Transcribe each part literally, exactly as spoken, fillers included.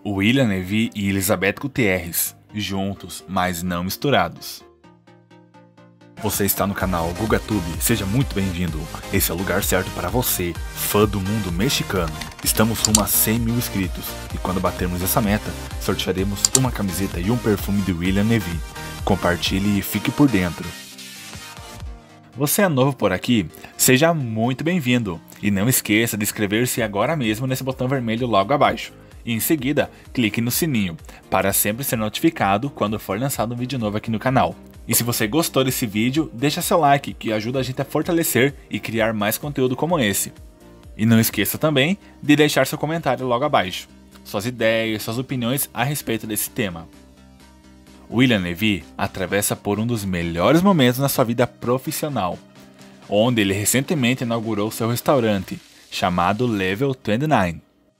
William Levy e Elizabeth Gutierrez, juntos, mas não misturados. Você está no canal GugaTube, seja muito bem-vindo. Esse é o lugar certo para você, fã do mundo mexicano. Estamos rumo a cem mil inscritos e quando batermos essa meta, sortearemos uma camiseta e um perfume de William Levy. Compartilhe e fique por dentro. Você é novo por aqui? Seja muito bem-vindo. E não esqueça de inscrever-se agora mesmo nesse botão vermelho logo abaixo. E em seguida, clique no sininho, para sempre ser notificado quando for lançado um vídeo novo aqui no canal. E se você gostou desse vídeo, deixa seu like, que ajuda a gente a fortalecer e criar mais conteúdo como esse. E não esqueça também de deixar seu comentário logo abaixo, suas ideias, suas opiniões a respeito desse tema. William Levy atravessa por um dos melhores momentos na sua vida profissional, onde ele recentemente inaugurou seu restaurante, chamado Level vinte e nove.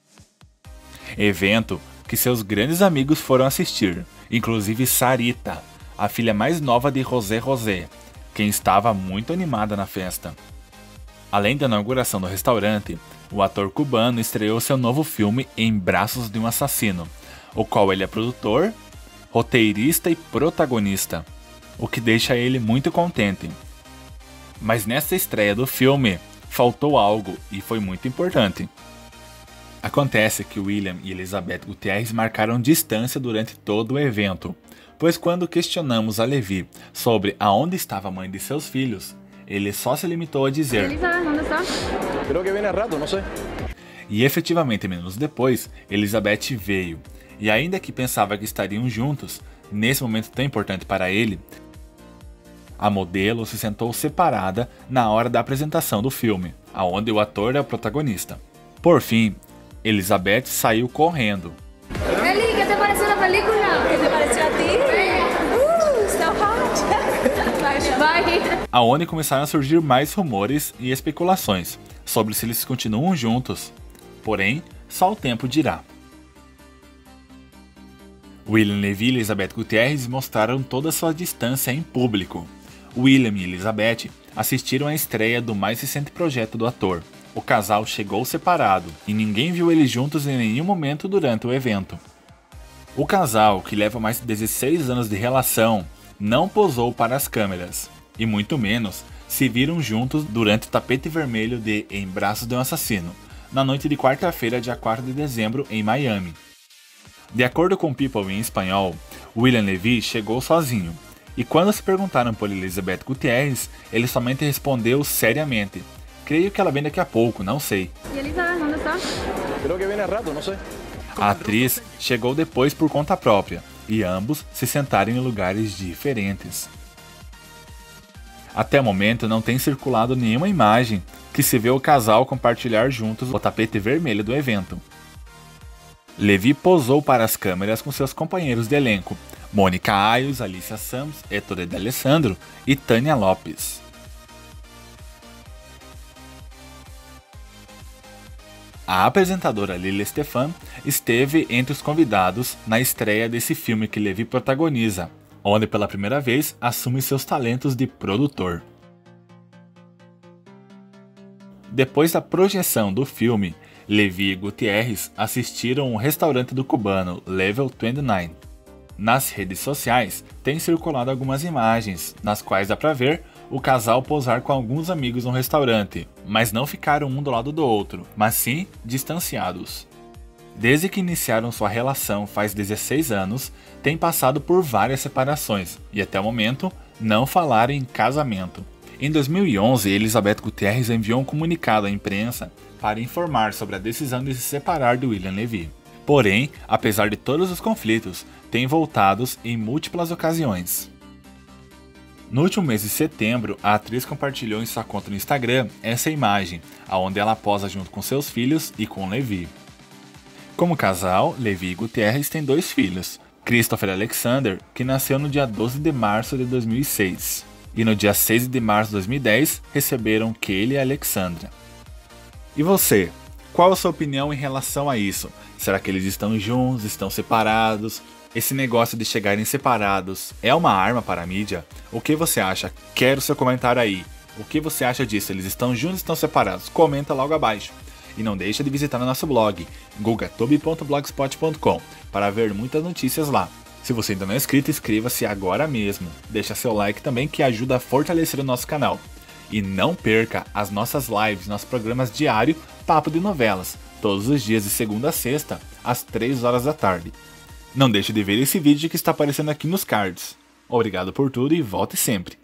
Evento que seus grandes amigos foram assistir, inclusive Sarita, a filha mais nova de José José, quem estava muito animada na festa. Além da inauguração do restaurante, o ator cubano estreou seu novo filme Em Braços de um Assassino, o qual ele é produtor, roteirista e protagonista, o que deixa ele muito contente. Mas nessa estreia do filme, faltou algo e foi muito importante. Acontece que William e Elizabeth Gutierrez marcaram distância durante todo o evento, pois quando questionamos a Levy sobre aonde estava a mãe de seus filhos, ele só se limitou a dizer Elizabeth, onde está? Creo que viene rato, não sei. E efetivamente minutos depois, Elizabeth veio, e ainda que pensava que estariam juntos, nesse momento tão importante para ele, a modelo se sentou separada na hora da apresentação do filme, aonde o ator é o protagonista. Por fim, Elizabeth saiu correndo. Eli, que te pareceu a película? Que te pareceu a ti? Uh, so hot. Bye. Aonde começaram a surgir mais rumores e especulações sobre se eles continuam juntos. Porém, só o tempo dirá. William Levy e Elizabeth Gutierrez mostraram toda a sua distância em público. William e Elizabeth assistiram à estreia do mais recente projeto do ator. O casal chegou separado e ninguém viu eles juntos em nenhum momento durante o evento. O casal, que leva mais de dezesseis anos de relação, não posou para as câmeras, e muito menos se viram juntos durante o tapete vermelho de Em Braços de um Assassino, na noite de quarta-feira, dia quatro de dezembro, em Miami. De acordo com People em espanhol, William Levy chegou sozinho, e quando se perguntaram por Elizabeth Gutierrez, ele somente respondeu seriamente: creio que ela vem daqui a pouco, não sei. E Elizabeth, onde está? Creo que viene rato, não sei. A atriz chegou depois por conta própria, e ambos se sentaram em lugares diferentes. Até o momento não tem circulado nenhuma imagem que se vê o casal compartilhar juntos o tapete vermelho do evento. Levy posou para as câmeras com seus companheiros de elenco, Mônica Ayos, Alicia Sams, Ettore D'Alessandro e Tânia Lopes. A apresentadora Lily Stefan esteve entre os convidados na estreia desse filme que Levy protagoniza, onde pela primeira vez assume seus talentos de produtor. Depois da projeção do filme, Levy e Gutierrez assistiram o restaurante do cubano Level vinte e nove. Nas redes sociais tem circulado algumas imagens, nas quais dá pra ver o casal posar com alguns amigos no restaurante, mas não ficaram um do lado do outro, mas sim distanciados. Desde que iniciaram sua relação faz dezesseis anos, tem passado por várias separações e até o momento não falaram em casamento. Em dois mil e onze, Elizabeth Gutierrez enviou um comunicado à imprensa para informar sobre a decisão de se separar de William Levy. Porém, apesar de todos os conflitos, têm voltados em múltiplas ocasiões. No último mês de setembro, a atriz compartilhou em sua conta no Instagram essa imagem, onde ela posa junto com seus filhos e com Levy. Como casal, Levy e Gutierrez têm dois filhos, Christopher Alexander, que nasceu no dia doze de março de dois mil e seis, e no dia seis de março de dois mil e dez receberam Kaylee e Alexandra. E você? Qual a sua opinião em relação a isso? Será que eles estão juntos, estão separados? Esse negócio de chegarem separados é uma arma para a mídia? O que você acha? Quero seu comentário aí. O que você acha disso? Eles estão juntos ou estão separados? Comenta logo abaixo. E não deixa de visitar o nosso blog, gugatube ponto blogspot ponto com, para ver muitas notícias lá. Se você ainda não é inscrito, inscreva-se agora mesmo. Deixa seu like também, que ajuda a fortalecer o nosso canal. E não perca as nossas lives, nossos programas diários Papo de Novelas, todos os dias de segunda a sexta, às três horas da tarde. Não deixe de ver esse vídeo que está aparecendo aqui nos cards. Obrigado por tudo e volte sempre!